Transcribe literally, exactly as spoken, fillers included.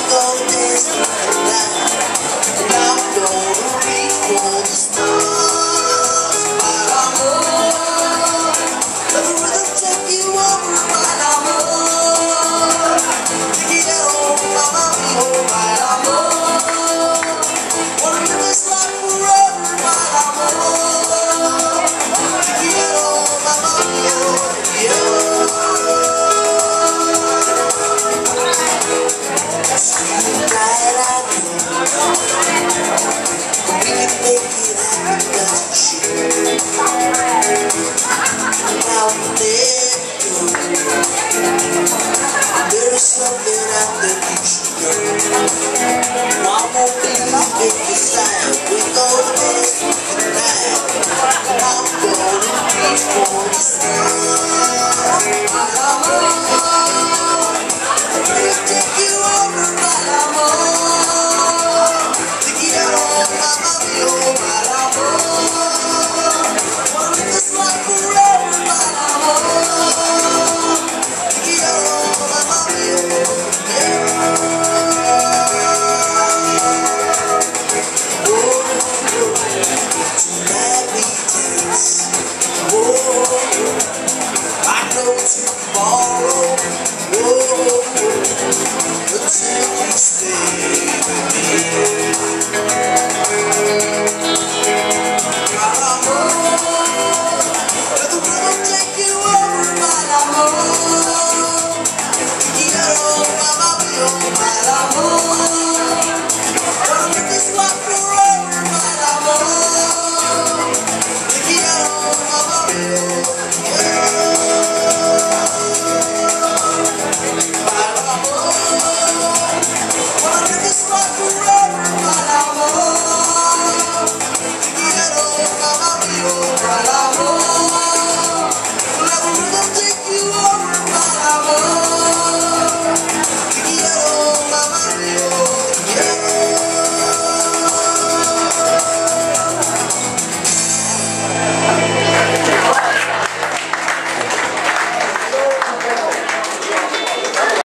go dancing like that, and I'm gonna reach for the stars. Bylamore, let the rhythm take you over. Bylamore, te quiero, mamma mia. Bylamore, wanna live this life forever. Bylamore, te quiero, mamma mia. That I do.